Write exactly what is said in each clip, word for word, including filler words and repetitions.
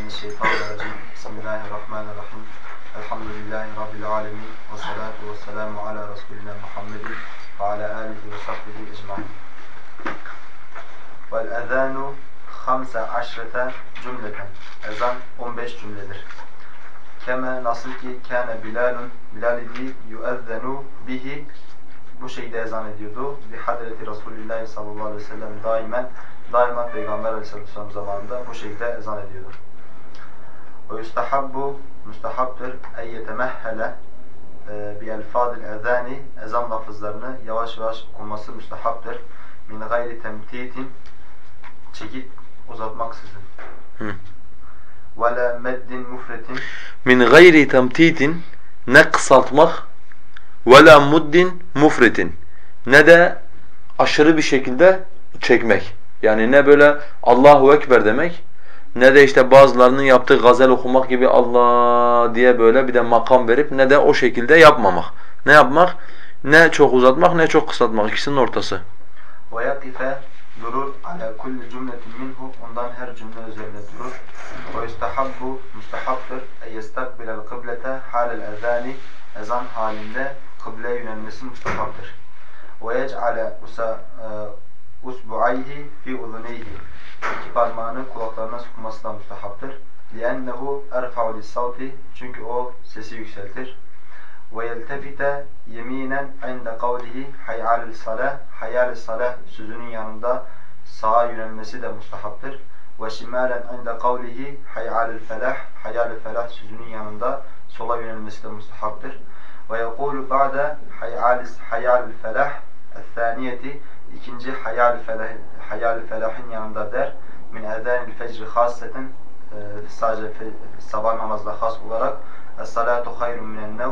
Mineşşeytanirracim. Bismillahirrahmanirrahim. Elhamdülillahi Rabbil alemin. Ve salatu ve selamu ala Resulina Muhammedin ve ala alihi ve sahbihi ecmaîn. Vel ezânu hamse aşrete cümleten. Ezan on beş cümledir. Keme nasıl ki kâne Bilalun, Bilal idi yuezzenu bihi, bu şekilde ezan ediyordu. Bi hadreti Resulullah sallallahu aleyhi ve sellem daimen, daima Peygamber aleyhisselatü vesselam zamanında bu şekilde ezan ediyordu. Ve yustahabbu, müstahaptır en yetemehhele bi elfadil ezani, ezan lafızlarını yavaş yavaş okunması müstahaptır. Min gayri temtitin, çekip uzatmaksızın. Hı. Ve la meddin mufretin, Min gayri temtitin, ne kısaltmak, ve la muddin mufretin, ne de aşırı bir şekilde çekmek. Yani ne böyle Allahu Ekber demek, ne de işte bazılarının yaptığı gazel okumak gibi Allah diye böyle bir de makam verip ne de o şekilde yapmamak. Ne yapmak? Ne çok uzatmak ne çok kısaltmak, ikisinin ortası. ve yakife durur ala kulli cümletin minhu, ondan her cümle üzerine durur. Ve yustahabbu, müstahaptır en yestakbilel kıblete halel ezani, ezan halinde kıbleye yönelmesi müstahaptır. Ve yec'ale usbu'ayhi fi uzuneyhi, iki parmağını kulaklarına sokması da müstahaptır. لِأَنَّهُ اَرْفَعُ لِلصَّوْتِ, çünkü o sesi yükseltir. وَيَلْتَفِتَ يَم۪ينًا عِنْدَ قَوْلِهِ حَيَّعَلِ الصَّلَةِ, حَيَّعَلِ الصَّلَةِ sözünün yanında sağa yönelmesi de müstahaptır. وَشِمَالًا عِنْدَ قَوْلِهِ حَيَّعَلِ الْفَلَحِ, حَيَّعَلِ الْفَلَحِ sözünün yanında sola yönelmesi de müstahaptır. وَيَقُولُ بَعْدَ حَيَّعَلِ الْفَلَحِ الثَّانِيَةِ, ikinci hayal felah, hayal felahın yanında der. Min ezanil fecri hasreten, sadece sabah namazda has olarak es-salatu hayrun minen nevm,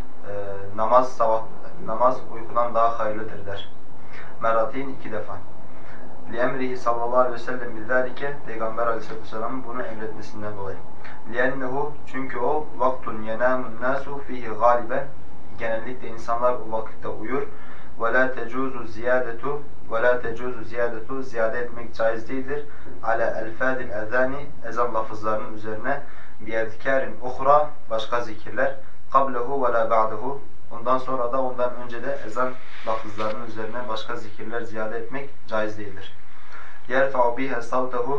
namaz sabah namaz uykudan daha hayırlıdır der. Meratin iki defa. Li emrihi sallallahu aleyhi ve sellem bizalike, Peygamber aleyhissalatu vesselam'ın bunu emretmesinden dolayı. Li'ennehu, çünkü o vaktun yenamun nasu fihi galiben, genellikle insanlar o vakitte uyur. وَلَا تَجُوزُ زِيَادَةُ وَلَا تَجُوزُ زِيَادَةُ ziyade etmek caiz değildir. عَلَى الْفَادِ الْاَذَانِ, ezan lafızlarının üzerine بِيَذْكَارٍ اُخْرَى, başka zikirler. قَبْلَهُ وَلَا بَعْدَهُ, ondan sonra da ondan önce de ezan lafızlarının üzerine başka zikirler ziyade etmek caiz değildir. يَرْفَعُ بِهَا صَوْتَهُ,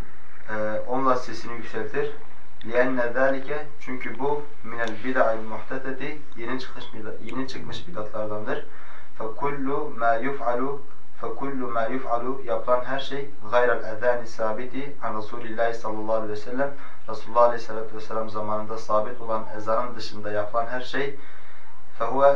onunla sesini yükseltir. لِأَنَّ ذَٰلِكَ, çünkü bu مِنَ الْبِدَعِ الْمُحْتَتَةِ, yeni çıkmış yeni çıkmış bidatlardandır. فَكُلُّ مَا يُفْعَلُ فَكُلُّ مَا يُفْعَلُ yapılan her şey غَيْرَ الْاَذَانِ sabiti an Resulillahi sallallahu aleyhi ve sellem, Resulullah aleyhissalatu vesselam zamanında sabit olan ezanın dışında yapılan her şey فَهُوَ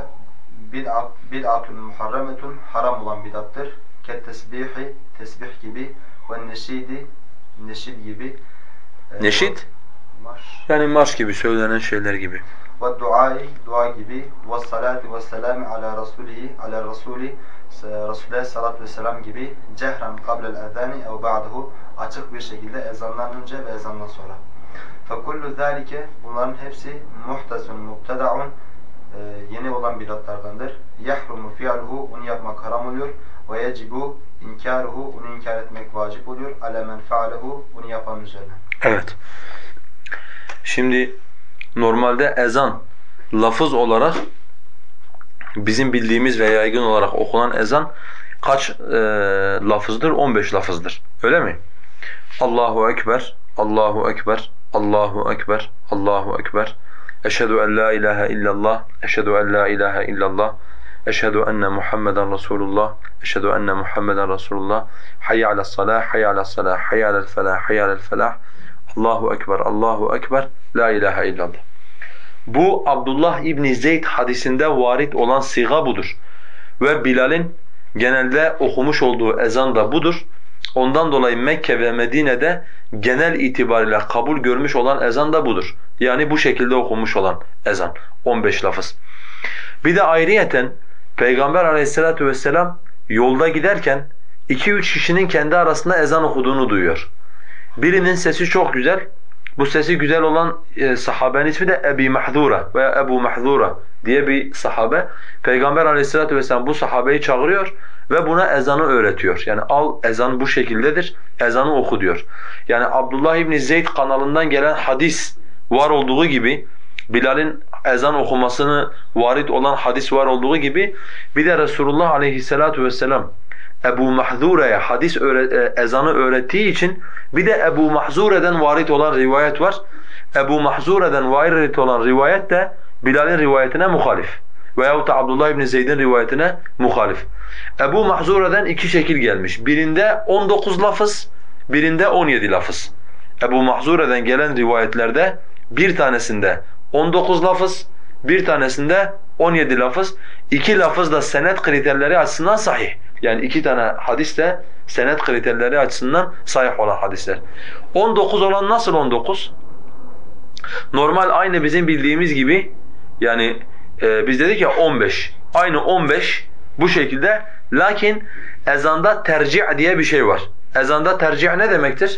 bid'atun muharrametun, haram olan bidattır. Kettesbihi, tesbih gibi, ve neşidi, neşid gibi. Neşid? Marş. Yani marş gibi, söylenen şeyler gibi. Ve duayı, dua gibi, ve salatu ve selamu ala rasulihi, ala rasuli, Resulü'ye salat ve selam gibi, cehran kablel ezani ev ba'dahu, açık bir şekilde ezandan önce ve ezandan sonra. Fekullu zâlike, bunların hepsi muhtasun mubteda'un, yeni olan bidatlardandır. Yahrumu fi'luhu, onu yapmak haram oluyor. Ve yecibu inkaruhu, onu inkar etmek vacip oluyor. Ala men fe'alehu, onu yapan üzerine. Evet. Şimdi normalde ezan lafız olarak bizim bildiğimiz ve yaygın olarak okunan ezan kaç e, lafızdır? on beş lafızdır. Öyle mi? Allahu Ekber, Allahu Ekber, Allahu Ekber, Allahu Ekber. Eşhedü en la ilahe illallah, eşhedü en la ilahe illallah. Eşhedü enne Muhammeden Resulullah, eşhedü enne Muhammeden Resulullah. Hayy alel salah, hayy alel salah, hayy alel felah, hayy alel felah. Allahu Ekber, Allahu Ekber, la ilahe illallah. Bu Abdullah İbni Zeyd hadisinde varit olan siga budur. Ve Bilal'in genelde okumuş olduğu ezan da budur. Ondan dolayı Mekke ve Medine'de genel itibariyle kabul görmüş olan ezan da budur. Yani bu şekilde okunmuş olan ezan, on beş lafız. Bir de ayrıyeten Peygamber aleyhissalatu vesselam yolda giderken iki üç kişinin kendi arasında ezan okuduğunu duyuyor. Birinin sesi çok güzel, bu sesi güzel olan e, sahabenin ismi de Ebi Mahzura veya Ebu Mahzura diye bir sahabe. Peygamber Aleyhisselatü vesselam bu sahabeyi çağırıyor ve buna ezanı öğretiyor. Yani al ezan bu şekildedir, ezanı oku diyor. Yani Abdullah İbni Zeyd kanalından gelen hadis var olduğu gibi, Bilal'in ezan okumasını varit olan hadis var olduğu gibi, bir de Resulullah Aleyhisselatü vesselam Ebu Mahzure'ye hadis öğre- ezanı öğrettiği için bir de Ebu Mahzure'den varit olan rivayet var. Ebu Mahzure'den varit olan rivayet de Bilal'in rivayetine muhalif. Veyahut da Abdullah İbni Zeyd'in rivayetine muhalif. Ebu Mahzure'den iki şekil gelmiş. Birinde on dokuz lafız, birinde on yedi lafız. Ebu Mahzure'den gelen rivayetlerde bir tanesinde on dokuz lafız, bir tanesinde on yedi lafız. İki lafız da senet kriterleri açısından sahih. Yani iki tane hadis de senet kriterleri açısından sahih olan hadisler. on dokuz olan nasıl on dokuz? Normal aynı bizim bildiğimiz gibi, yani e, biz dedik ya on beş. Aynı on beş bu şekilde, lakin ezanda tercih diye bir şey var. Ezanda tercih ne demektir?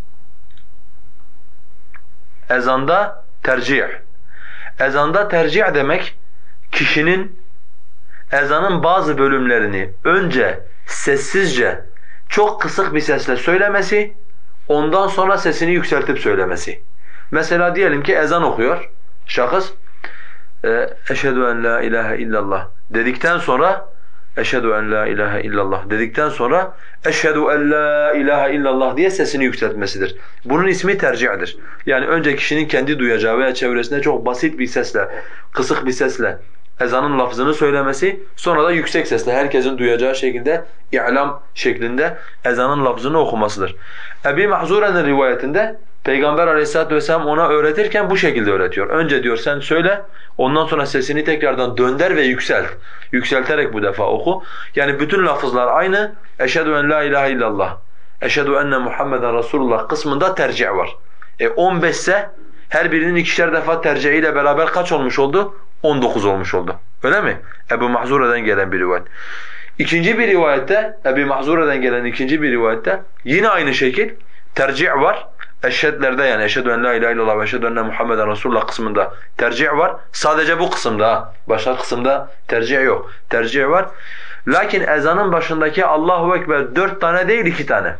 Ezanda tercih. Ezanda tercih demek, kişinin ezanın bazı bölümlerini önce sessizce, çok kısık bir sesle söylemesi, ondan sonra sesini yükseltip söylemesi. Mesela diyelim ki ezan okuyor şahıs, eşhedü en la ilahe illallah dedikten sonra, eşhedü en la ilahe illallah dedikten sonra eşhedü en la ilahe illallah diye sesini yükseltmesidir. Bunun ismi tercihdir. Yani önce kişinin kendi duyacağı veya çevresinde çok basit bir sesle, kısık bir sesle ezanın lafzını söylemesi, sonra da yüksek sesle herkesin duyacağı şekilde i'lam şeklinde ezanın lafzını okumasıdır. Ebi Mahzure'nin rivayetinde Peygamber Aleyhisselatü vesselam ona öğretirken bu şekilde öğretiyor. Önce diyor sen söyle, ondan sonra sesini tekrardan dönder ve yükselt. Yükselterek bu defa oku. Yani bütün lafızlar aynı. Eşhedü en la ilahe illallah, eşhedü enne Muhammeden Resulullah kısmında tercih var. E on beş ise her birinin ikişer defa tercihiyle beraber kaç olmuş oldu? on dokuz olmuş oldu. Öyle mi? Ebu Mahzure'den gelen bir rivayet. İkinci bir rivayette, Ebu Mahzure'den gelen ikinci bir rivayette yine aynı şekil tercih var. Eşhedlerde, yani eşhedü en la ilahe illallah ve eşhedü enne Muhammeden Resulullah kısmında tercih var. Sadece bu kısımda ha. Başka kısımda tercih yok. Tercih var. Lakin ezanın başındaki Allahu Ekber dört tane değil iki tane.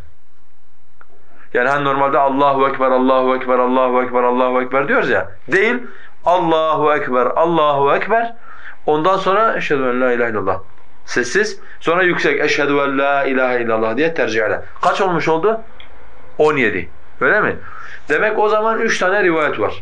Yani hani normalde Allahu Ekber, Allahu Ekber, Allahu Ekber, Allahu Ekber diyoruz ya. Değil. Allahu Ekber, Allahu Ekber. Ondan sonra eşhedü en la ilahe illallah. Sessiz. Sonra yüksek eşhedü en la ilahe illallah diye tercihle. Kaç olmuş oldu? on yedi. Öyle mi? Demek o zaman üç tane rivayet var.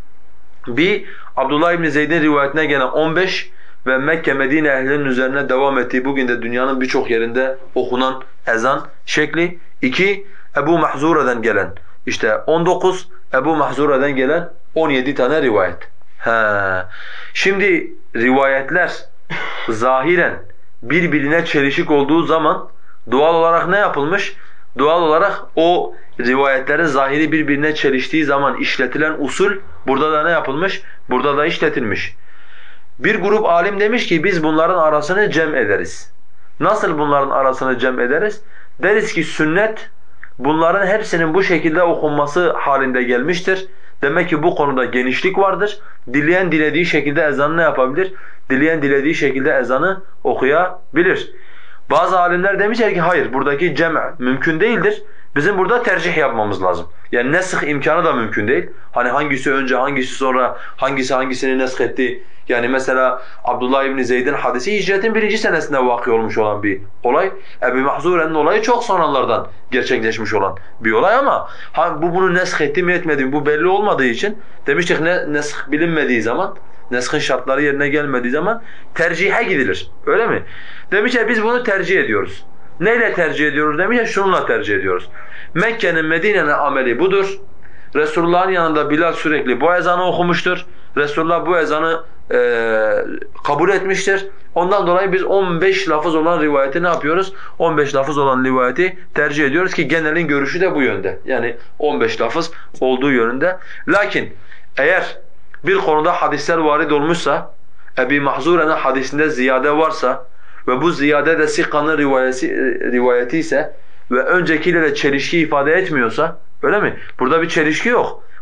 Bir, Abdullah İbni Zeyd'in rivayetine gelen on beş ve Mekke Medine ehlinin üzerine devam ettiği bugün de dünyanın birçok yerinde okunan ezan şekli. İki, Ebu Mahzure'den gelen işte on dokuz, Ebu Mahzure'den gelen on yedi tane rivayet. Ha. Şimdi rivayetler zahiren birbirine çelişik olduğu zaman doğal olarak ne yapılmış? Doğal olarak o rivayetlerin zahiri birbirine çeliştiği zaman işletilen usul burada da ne yapılmış? Burada da işletilmiş. Bir grup alim demiş ki biz bunların arasını cem ederiz. Nasıl bunların arasını cem ederiz? Deriz ki sünnet bunların hepsinin bu şekilde okunması halinde gelmiştir. Demek ki bu konuda genişlik vardır. Dileyen dilediği şekilde ezanı ne yapabilir? Dileyen dilediği şekilde ezanı okuyabilir. Bazı alimler demişler ki hayır, buradaki cem' mümkün değildir. Bizim burada tercih yapmamız lazım. Yani nesih imkanı da mümkün değil. Hani hangisi önce, hangisi sonra, hangisi hangisini nesh etti. Yani mesela Abdullah İbni Zeyd'in hadisi hicretin birinci senesinde vakı olmuş olan bir olay. Ebu Mahzure'nin olayı çok sonralardan gerçekleşmiş olan bir olay ama bu bunu nesh etti mi etmedi mi bu belli olmadığı için demiştik ne, nesh bilinmediği zaman, nesh'in şartları yerine gelmediği zaman tercihe gidilir. Öyle mi? Demişler biz bunu tercih ediyoruz. Neyle tercih ediyoruz demişler? Şununla tercih ediyoruz. Mekke'nin Medine'nin ameli budur. Resulullah'ın yanında Bilal sürekli bu ezanı okumuştur. Resulullah bu ezanı e, kabul etmiştir. Ondan dolayı biz on beş lafız olan rivayeti ne yapıyoruz? on beş lafız olan rivayeti tercih ediyoruz ki genelin görüşü de bu yönde. Yani on beş lafız olduğu yönünde. Lakin eğer bir konuda hadisler varid olmuşsa, Ebi Mahzure'nin hadisinde ziyade varsa ve bu ziyade de Sikka'nın rivayeti, rivayeti ise ve öncekiyle de çelişki ifade etmiyorsa, öyle mi? Burada bir çelişki yok.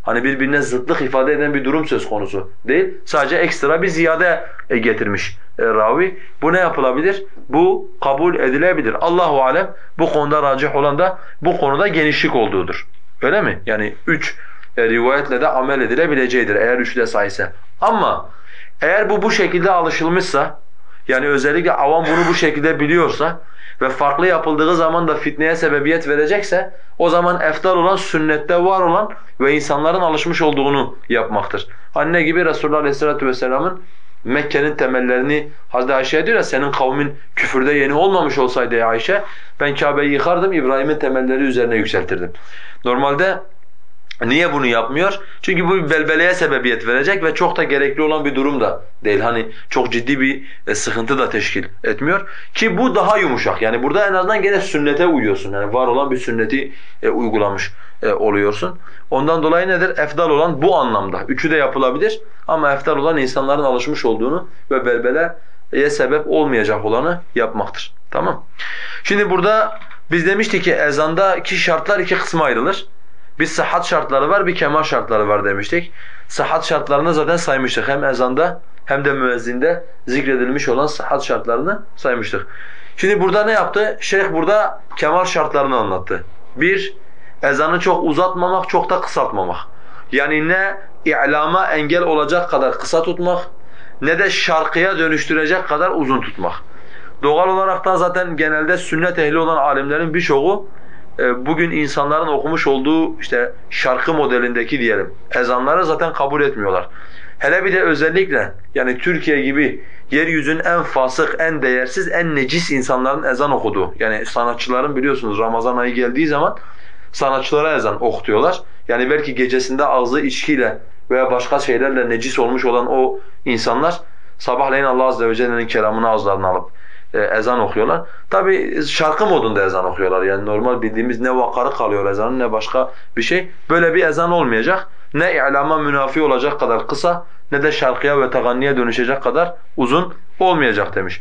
Hani birbirine zıtlık ifade eden bir durum söz konusu değil. Sadece ekstra bir ziyade e, getirmiş e, ravi. Bu ne yapılabilir? Bu kabul edilebilir. Allahu alem bu konuda racih olan da bu konuda genişlik olduğudur. Öyle mi? Yani üç e, rivayetle de amel edilebileceğidir eğer üçü de sahihse. Ama eğer bu bu şekilde alışılmışsa, yani özellikle avam bunu bu şekilde biliyorsa ve farklı yapıldığı zaman da fitneye sebebiyet verecekse, o zaman efdal olan sünnette var olan ve insanların alışmış olduğunu yapmaktır. Hani ne gibi? Resulullah Aleyhisselatü Vesselam'ın Mekke'nin temellerini Hazreti Ayşe'ye diyor ya, senin kavmin küfürde yeni olmamış olsaydı ya Ayşe, ben Kabe'yi yıkardım, İbrahim'in temelleri üzerine yükseltirdim. Normalde niye bunu yapmıyor? Çünkü bu bir belbeleye sebebiyet verecek ve çok da gerekli olan bir durum da değil. Hani çok ciddi bir e, sıkıntı da teşkil etmiyor. Ki bu daha yumuşak. Yani burada en azından gene sünnete uyuyorsun. Yani var olan bir sünneti e, uygulamış e, oluyorsun. Ondan dolayı nedir? Efdal olan bu anlamda. Üçü de yapılabilir ama efdal olan insanların alışmış olduğunu ve belbeleye sebep olmayacak olanı yapmaktır. Tamam. Şimdi burada biz demiştik ki ezandaki şartlar iki kısma ayrılır. Bir sıhhat şartları var, bir kemal şartları var demiştik. Sıhhat şartlarını zaten saymıştık. Hem ezanda hem de müezzinde zikredilmiş olan sıhhat şartlarını saymıştık. Şimdi burada ne yaptı? Şeyh burada kemal şartlarını anlattı. Bir, ezanı çok uzatmamak, çok da kısaltmamak. Yani ne i'lama engel olacak kadar kısa tutmak, ne de şarkıya dönüştürecek kadar uzun tutmak. Doğal olarak da zaten genelde sünnet ehli olan alimlerin birçoğu bugün insanların okumuş olduğu işte şarkı modelindeki diyelim ezanları zaten kabul etmiyorlar. Hele bir de özellikle yani Türkiye gibi yeryüzünün en fasık, en değersiz, en necis insanların ezan okuduğu. Yani sanatçıların biliyorsunuz Ramazan ayı geldiği zaman sanatçılara ezan okutuyorlar. Yani belki gecesinde ağzı içkiyle veya başka şeylerle necis olmuş olan o insanlar sabahleyin Allah azze ve celle'nin kelamını ağızlarına alıp ezan okuyorlar. Tabi şarkı modunda ezan okuyorlar. Yani normal bildiğimiz ne vakarı kalıyor ezanın ne başka bir şey. Böyle bir ezan olmayacak. Ne i'lama münafi olacak kadar kısa ne de şarkıya ve teganniye dönüşecek kadar uzun olmayacak demiş.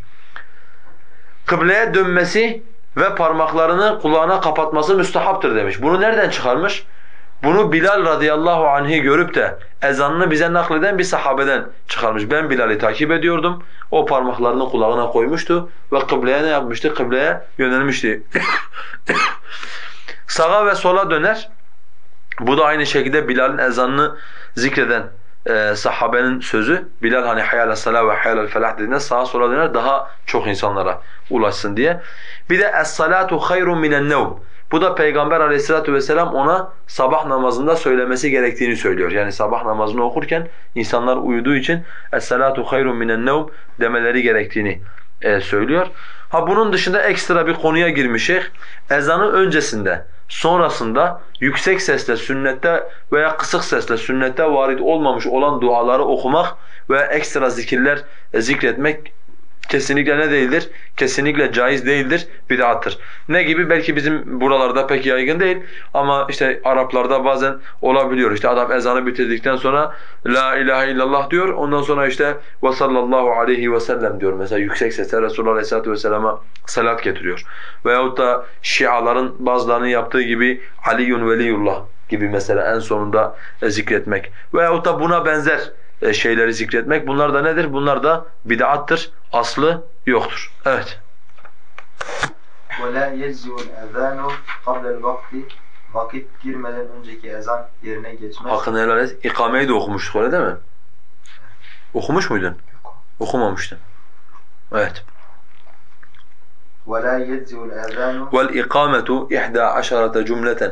Kıbleye dönmesi ve parmaklarını kulağına kapatması müstehaptır demiş. Bunu nereden çıkarmış? Bunu Bilal radıyallahu anh'ı görüp de ezanını bize nakleden bir sahabeden çıkarmış. Ben Bilal'i takip ediyordum. O parmaklarını kulağına koymuştu ve kıbleye ne yapmıştı? Kıbleye yönelmişti. Sağa ve sola döner. Bu da aynı şekilde Bilal'in ezanını zikreden e, sahabenin sözü. Bilal hani hayal salah ve hayal felah dediğinde sağa sola döner daha çok insanlara ulaşsın diye. Bir de es-salatu hayrun minen nevm. Bu da Peygamber Aleyhisselatü vesselam ona sabah namazında söylemesi gerektiğini söylüyor. Yani sabah namazını okurken insanlar uyuduğu için es-salatu hayrun minen nevm demeleri gerektiğini e, söylüyor. Ha bunun dışında ekstra bir konuya girmiş şeyh. Ezanı öncesinde, sonrasında yüksek sesle sünnette veya kısık sesle sünnette varid olmamış olan duaları okumak ve ekstra zikirler e, zikretmek kesinlikle ne değildir? Kesinlikle caiz değildir, bid'attır. Ne gibi? Belki bizim buralarda pek yaygın değil ama işte Araplarda bazen olabiliyor. İşte adam ezanı bitirdikten sonra la ilahe illallah diyor. Ondan sonra işte ve sallallahu aleyhi ve sellem diyor. Mesela yüksek sesle Resulullah Aleyhisselatü Vesselam'a salat getiriyor. Veyahut da Şiaların bazılarının yaptığı gibi Aliyyun veliyullah gibi mesela en sonunda zikretmek. Veyahut da buna benzer şeyleri zikretmek. Bunlar da nedir? Bunlar da bid'attır. Aslı yoktur. Evet. وَلَا يَجْزِعُ الْاَذَانُ قَبْلَ الْوَقْتِ Vakit girmeden önceki ezan yerine geçmez. Hakkını helal et. İkameyi de okumuştuk öyle değil mi? Okumuş muydun? Yok. Okumamıştın. Evet. وَلَا يَجْزِعُ الْاَذَانُ وَالْاِقَامَةُ اِحْدَى عَشَرَةَ cümleten.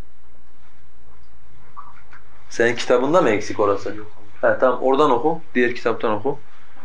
Senin kitabında mı eksik orası? Yok. He, tamam oradan oku. Diğer kitaptan oku.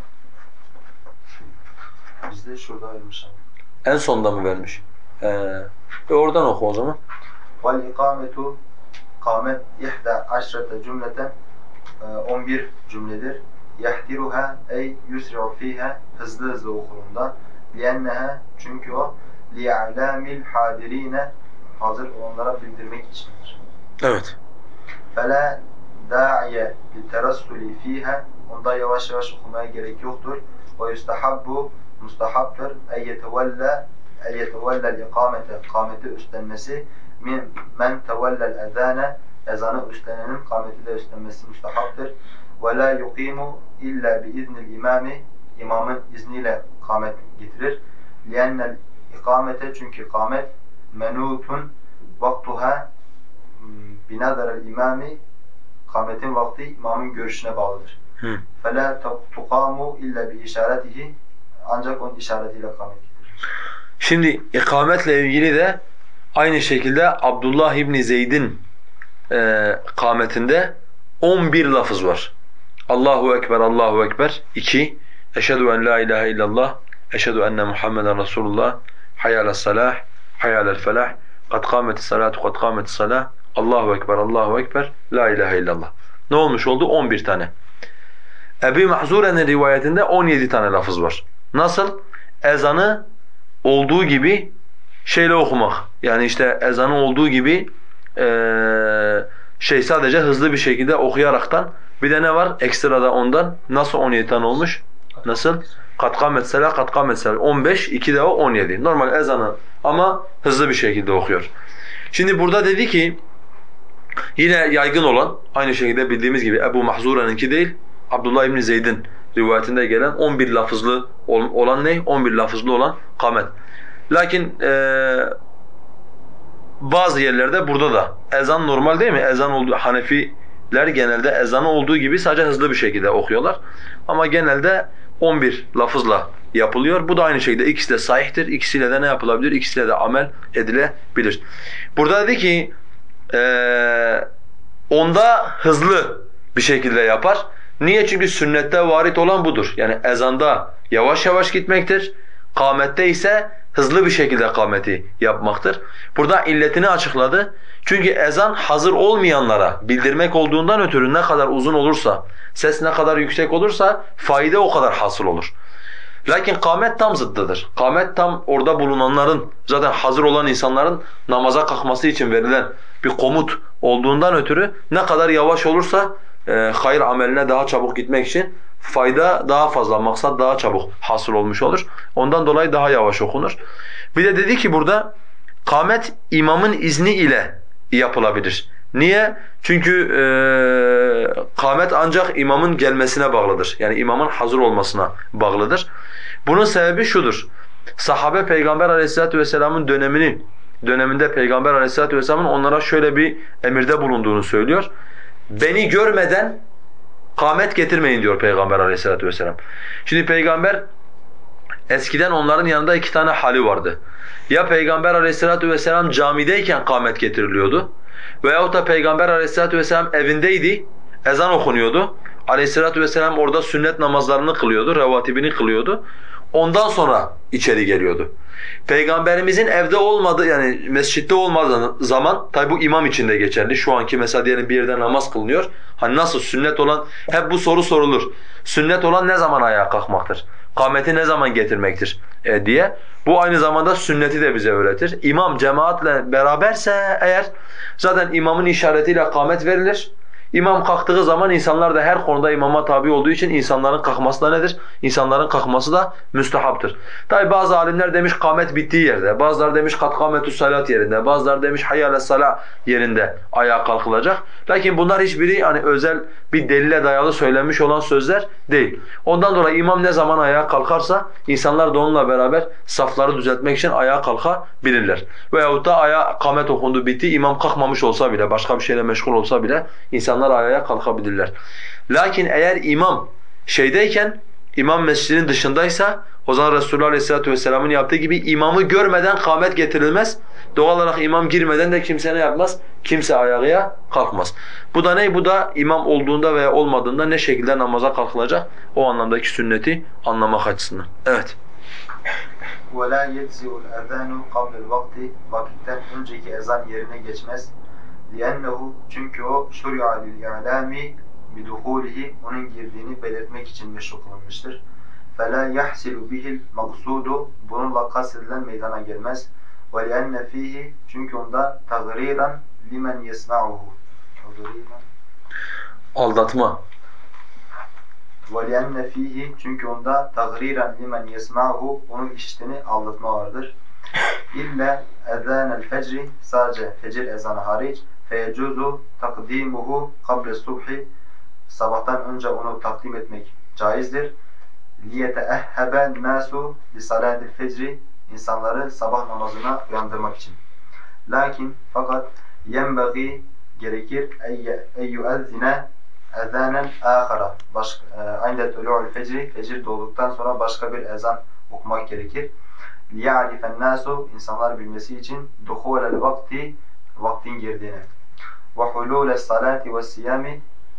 Bizde şurada vermiş abi. En sonda mı vermiş? He. E oradan oku o zaman. وَالْاِقَامَةُ Kâmet ihda aşrete cümleten on bir cümledir. Yahtiruha ey yusri'u fiha hızlı hızlı okulunda. Lienneha çünkü o li'alamil hadirine hazır olanlara bildirmek içindir. Evet. Fela da'iye literassuli fiha onda yavaş yavaş okumaya gerek yoktur. Ve yustahabbu mustahaptır ey yetevella ey yetevella'l ikamete kameti üstlenmesi min men tevella'l ezane ezanı üstlenenin kâmeti de üstlenmesi müstehaptır. وَلَا يُقِيمُ اِلَّا بِاِذْنِ الْاِمَامِ İmamın izniyle kâmet getirir. لِيَنَّ الْاِقâmete çünkü kâmet menûtun vaktuha binâderel imami kâmetin vakti imamın görüşüne bağlıdır. فَلَا تُقَامُ اِلَّا بِاِشَارَتِهِ ancak onun işaretiyle kâmet getirir. Şimdi ikametle ilgili de aynı şekilde Abdullah İbni Zeyd'in e, kâmetinde on bir lafız var. Allahu Ekber, Allahu Ekber. iki. Eşhedü en la ilahe illallah. Eşhedü enne Muhammeden Resulullah. Hayyâles salah. Hayyâlel felah. Kad kâmetis salatu, kad kâmetis salah. Allahu Ekber, Allahu Ekber. La ilahe illallah. Ne olmuş oldu? on bir tane. Ebu Mahzure'nin rivayetinde on yedi tane lafız var. Nasıl? Ezanı olduğu gibi şeyle okumak. Yani işte ezanı olduğu gibi ee, şey sadece hızlı bir şekilde okuyaraktan. Bir de ne var? Ekstrada ondan. Nasıl on yedi tane olmuş? Nasıl? Kat kâmet selah, kat kâmet selah. on beş, iki de o on yedi. Normal ezanı ama hızlı bir şekilde okuyor. Şimdi burada dedi ki yine yaygın olan aynı şekilde bildiğimiz gibi Ebu Mahzure'ninki değil Abdullah İbni Zeyd'in rivayetinde gelen on bir lafızlı olan ne? on bir lafızlı olan kâmet. Lakin ee, bazı yerlerde burada da ezan normal değil mi? Ezan olduğu Hanefiler genelde ezanı olduğu gibi sadece hızlı bir şekilde okuyorlar. Ama genelde on bir lafızla yapılıyor. Bu da aynı şekilde ikisi de sahihtir. İkisiyle de ne yapılabilir? İkisiyle de amel edilebilir. Burada dedi ki ee, onda hızlı bir şekilde yapar. Niye? Çünkü sünnette varit olan budur. Yani ezanda yavaş yavaş gitmektir. Kâmette ise hızlı bir şekilde kâmeti yapmaktır. Burada illetini açıkladı. Çünkü ezan hazır olmayanlara bildirmek olduğundan ötürü ne kadar uzun olursa, ses ne kadar yüksek olursa fayda o kadar hasıl olur. Lakin kâmet tam zıddıdır. Kâmet tam orada bulunanların, zaten hazır olan insanların namaza kalkması için verilen bir komut olduğundan ötürü ne kadar yavaş olursa e, hayır ameline daha çabuk gitmek için fayda daha fazla, maksat daha çabuk hasıl olmuş olur. Ondan dolayı daha yavaş okunur. Bir de dedi ki burada kâmet imamın izni ile yapılabilir. Niye? Çünkü e, kâmet ancak imamın gelmesine bağlıdır. Yani imamın hazır olmasına bağlıdır. Bunun sebebi şudur. Sahabe Peygamber Aleyhisselatü Vesselam'ın dönemini döneminde Peygamber Aleyhisselatü Vesselam'ın onlara şöyle bir emirde bulunduğunu söylüyor. Beni görmeden kâmet getirmeyin diyor Peygamber Aleyhisselatü Vesselam. Şimdi Peygamber eskiden onların yanında iki tane hali vardı. Ya Peygamber Aleyhisselatü Vesselam camideyken kâmet getiriliyordu veyahut da Peygamber Aleyhisselatü Vesselam evindeydi, ezan okunuyordu. Aleyhisselatü Vesselam orada sünnet namazlarını kılıyordu, revatibini kılıyordu. Ondan sonra içeri geliyordu. Peygamberimizin evde olmadığı, yani mescitte olmadığı zaman, tabi bu imam için de geçerli. Şu anki mesela diyelim bir yerde namaz kılınıyor. Hani nasıl sünnet olan, hep bu soru sorulur. Sünnet olan ne zaman ayağa kalkmaktır? Kâmeti ne zaman getirmektir e, diye. Bu aynı zamanda sünneti de bize öğretir. İmam cemaatle beraberse eğer zaten imamın işaretiyle kâmet verilir. İmam kalktığı zaman insanlar da her konuda imama tabi olduğu için insanların kalkması da nedir? İnsanların kalkması da müstehaptır. Tabi bazı alimler demiş kâmet bittiği yerde, bazıları demiş kat kâmetü's salat yerinde, bazıları demiş hayyâles salâh yerinde ayağa kalkılacak. Lakin bunlar hiçbiri hani özel bir delile dayalı söylenmiş olan sözler değil. Ondan dolayı imam ne zaman ayağa kalkarsa insanlar da onunla beraber safları düzeltmek için ayağa kalkabilirler. Veyahut da ayağa kâmet okundu bitti, imam kalkmamış olsa bile, başka bir şeyle meşgul olsa bile insanlar ayağa kalkabilirler. Lakin eğer imam şeydeyken, imam mescidin dışındaysa o zaman Resulullah Aleyhisselatü Vesselam'ın yaptığı gibi imamı görmeden kâmet getirilmez. Doğal olarak imam girmeden de kimse ne yapmaz? Kimse ayağa kalkmaz. Bu da ne? Bu da imam olduğunda veya olmadığında ne şekilde namaza kalkılacak? O anlamdaki sünneti anlamak açısından. Evet. وَلَا يَجْزِعُ الْاَذَانُ قَبْلَ الْوَقْتِ Vakitten önceki ezan yerine geçmez. لِأَنَّهُ Çünkü o شُرِعَ لِلْاِعْلَامِ بِدُخُولِهِ Onun girdiğini belirtmek için meşru kılınmıştır. فَلَا يَحْسِلُ بِهِ الْمَقْصُودُ Bununla kastedilen meydana gelmez. وَلِأَنَّ ف۪يهِ Çünkü onda تَغْرِيرًا لِمَنْ يَسْمَعُهُ Aldatma. وَلِأَنَّ ف۪يهِ Çünkü onda تَغْرِيرًا لِمَنْ يَسْمَعُهُ Onun işitini aldatma vardır. İlla ezânel fecri Sadece fecir ezanı hariç فَيَجُوزُ تَقْدِيمُهُ قَبْلَ الصُّبْحِ Sabahtan önce onu takdim etmek caizdir. لِيَتَأَهَّبَ النَّاسُ لِصَلَاةِ الْفَجْرِ İnsanları sabah namazına uyandırmak için. Lakin fakat yenbagî gerekir en yuezzine ezanen âhara. Aynde tulu'ul fecri, fecir doğduktan sonra başka bir ezan okumak gerekir. لِيَعْرِفَ النَّاسُ İnsanlar bilmesi için دُخُولَ الْوَقْتِ vaktin girdiğini. وَحُلُولَ الصَّلَاةِ وَالسِّيَامِ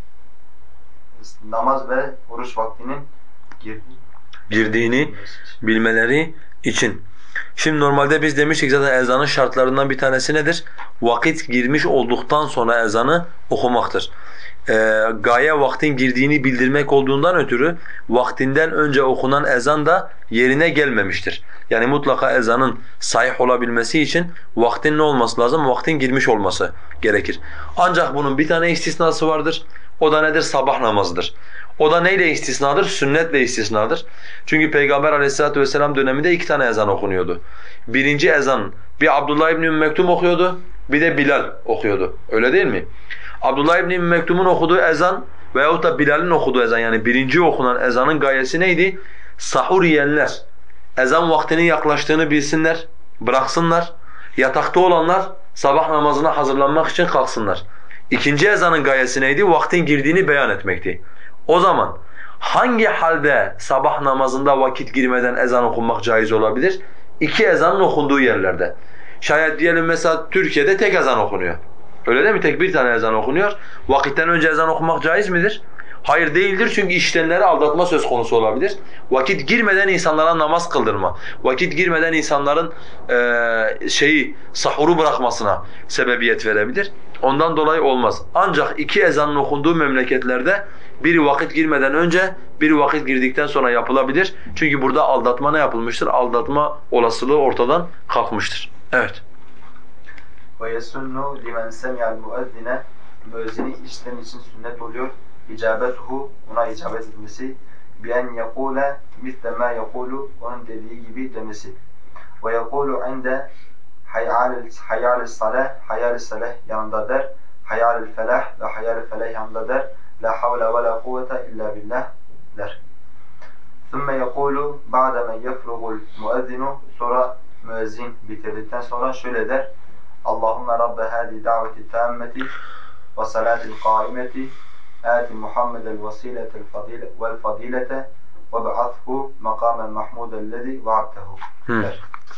Namaz ve oruç vaktinin girdiğini, girdiğini bilmeleri için. Şimdi normalde biz demiştik zaten ezanın şartlarından bir tanesi nedir? Vakit girmiş olduktan sonra ezanı okumaktır. Ee, gaye vaktin girdiğini bildirmek olduğundan ötürü vaktinden önce okunan ezan da yerine gelmemiştir. Yani mutlaka ezanın sahih olabilmesi için vaktin ne olması lazım? Vaktin girmiş olması gerekir. Ancak bunun bir tane istisnası vardır. O da nedir? Sabah namazıdır. O da neyle istisnadır? Sünnetle istisnadır. Çünkü Peygamber Aleyhisselatü vesselam döneminde iki tane ezan okunuyordu. Birinci ezan bir Abdullah İbni Ümmü Mektum okuyordu, bir de Bilal okuyordu. Öyle değil mi? Abdullah İbni Ümmü Mektum'un okuduğu ezan veyahut da Bilal'in okuduğu ezan, yani birinci okunan ezanın gayesi neydi? Sahur yiyenler ezan vaktinin yaklaştığını bilsinler, bıraksınlar. Yatakta olanlar sabah namazına hazırlanmak için kalksınlar. İkinci ezanın gayesi neydi? Vaktin girdiğini beyan etmekti. O zaman hangi halde sabah namazında vakit girmeden ezan okunmak caiz olabilir? İki ezanın okunduğu yerlerde. Şayet diyelim mesela Türkiye'de tek ezan okunuyor. Öyle değil mi? Tek bir tane ezan okunuyor. Vakitten önce ezan okumak caiz midir? Hayır değildir, çünkü iştenleri aldatma söz konusu olabilir. Vakit girmeden insanlara namaz kıldırma, vakit girmeden insanların e, şeyi sahuru bırakmasına sebebiyet verebilir. Ondan dolayı olmaz. Ancak iki ezanın okunduğu memleketlerde biri vakit girmeden önce, biri vakit girdikten sonra yapılabilir. Çünkü burada aldatma ne yapılmıştır? Aldatma olasılığı ortadan kalkmıştır. Evet. وَيَسُنُّ لِمَنْ سَمِعَ الْمُؤَذِّنَ Müezzini işten için sünnet oluyor. İcabetuhu, ona icabet etmesi. بِأَنْ يَقُولَ مِثْلَ مَا يَقُولُ Onun dediği gibi demesi. وَيَقُولُ عِنْدَ حَيَّالِ الصَّلَةِ حَيَّالِ الصَّلَةِ yanında der. حَيَّالِ الْفَلَحِ ve حَيَّالِ الْفَلَحِ yanında der. لَا حَوْلَ وَلَا قُوَّةَ إِلَّا بِاللّٰهِ der. ثُمَّ يَقُولُ بَعْدَ مَنْ يَفْرُغُ الْمُؤَذِّنُ Sonra müezzin bitirdikten sonra şöyle der. Allahümme Rabbe hâzi da'veti tâmmeti ve salâtil qâimeti âti Muhammedel vesîletel vel fadîlete ve be'athu maqâmen mahmûdellezî va'adtehu der.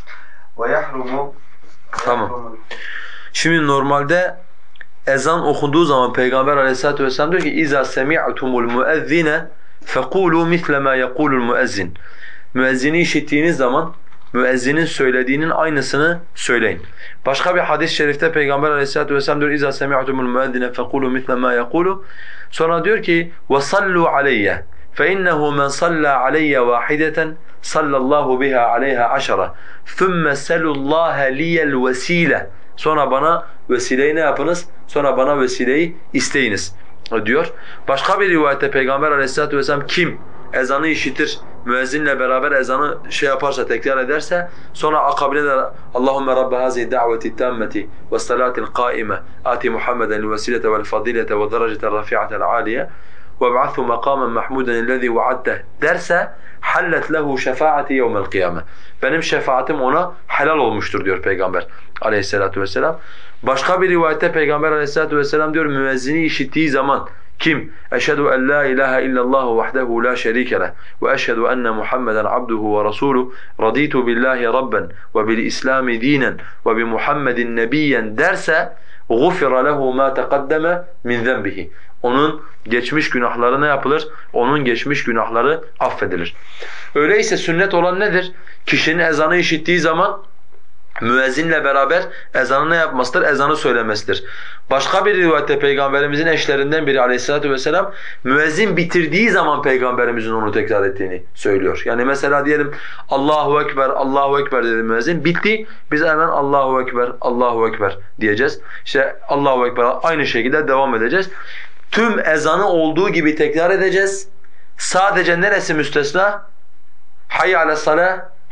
Ve yahrumu Tamam. Şimdi normalde ezan okunduğu zaman Peygamber Aleyhisselatü vesselam diyor ki اِذَا سَمِعْتُمُ الْمُؤَذِّنَ فَقُولُوا مِثْلَ مَا يَقُولُ الْمُؤَذِّنِ Müezzini işittiğiniz zaman müezzinin söylediğinin aynısını söyleyin. Başka bir hadis-i şerifte Peygamber Aleyhisselatü vesselam diyor اِذَا سَمِعْتُمُ الْمُؤَذِّنَ فَقُولُوا مِثْلَ مَا يَقُولُ Sonra diyor ki وَصَلُّوا عَلَيَّ فَإِنَّهُ مَنْ صَلَّى عَلَيَّ وَاحِدَةً صَلَّى اللّٰهُ بِهَا عَلَيْهَا عَشَرًا ثُمَّ سَلُوا اللّٰهَ لِيَ الْوَسِيلَةِ Sonra bana vesileyi ne yapınız? Sonra bana vesileyi isteyiniz diyor. Başka bir rivayette Peygamber Aleyhisselatü vesselam kim ezanı işitir, müezzinle beraber ezanı şey yaparsa, tekrar ederse, sonra akabine de Allahümme Rabbe hazihi da'veti tammeti ve salatil qaime ati Muhammeden vesilete vel fadilete ve dereceten rafi'atel aliye ve ba'athu makamen mahmuden ellezî vaadteh derse hallet lehu şefaati yevmel kıyame. Benim şefaatim ona helal olmuştur diyor Peygamber Aleyhisselatü vesselam. Başka bir rivayette Peygamber Aleyhisselatü vesselam diyor müezzini işittiği zaman kim? Eşhedü en la ilahe illallah vahdehu la şerike leh ve eşhedü enne Muhammeden abduhu ve rasuluhu raditu billahi rabben ve bil islami dinen ve bi Muhammedin nebiyyen derse غُفِرَ لَهُ مَا تَقَدَّمَ مِنْ ذَنْبِهِ Onun geçmiş günahları ne yapılır? Onun geçmiş günahları affedilir. Öyleyse sünnet olan nedir? Kişinin ezanı işittiği zaman müezzinle beraber ezanı ne yapmasıdır? Ezanı söylemesidir. Başka bir rivayette Peygamberimizin eşlerinden biri Aleyhisselatü vesselam müezzin bitirdiği zaman Peygamberimizin onu tekrar ettiğini söylüyor. Yani mesela diyelim Allahu Ekber, Allahu Ekber dedi müezzin, bitti. Biz hemen Allahu Ekber, Allahu Ekber diyeceğiz. İşte Allahu Ekber aynı şekilde devam edeceğiz. Tüm ezanı olduğu gibi tekrar edeceğiz. Sadece neresi müstesna? Hayy ale's salah,